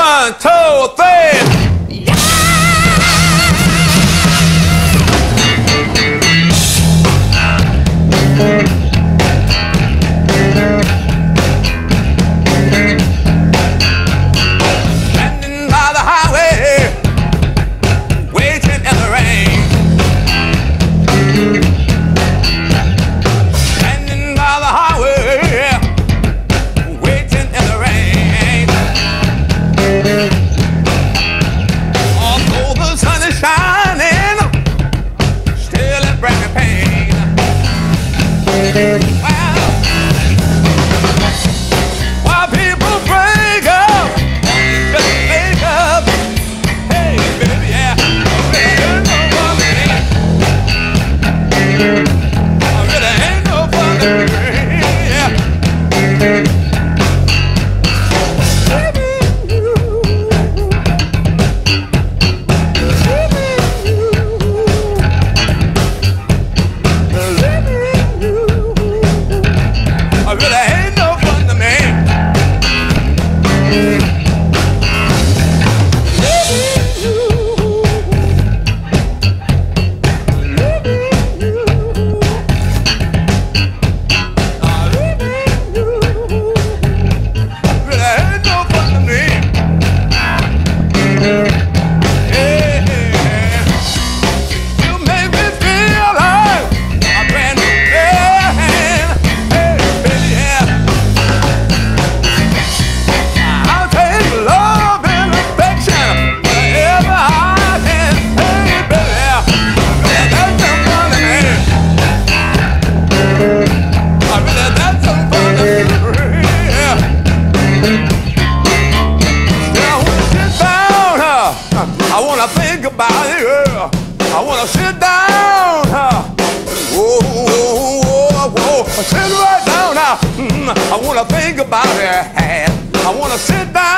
1, 2, 3. Standing by the highway, waiting in the rain. Standing by the highway, waiting in the rain. Although the sun is shining, still it brings me pain. While people break up, just make up. Hey, baby, yeah, really ain't no fun to me. Really ain't no fun to me, yeah. Really ain't no fun to me. Really ain't no fun to me. Yeah. You make me feel like a brand new man. Hey, baby, yeah. I'll take love and affection wherever I can. Hey, baby, yeah. That's some fun to me. That's some fun to me. Yeah. Yeah, I wanna sit down. I wanna think about it. Yeah. I wanna sit down. Whoa, whoa, whoa, whoa. Sit right down now. I wanna think about it. I wanna sit down.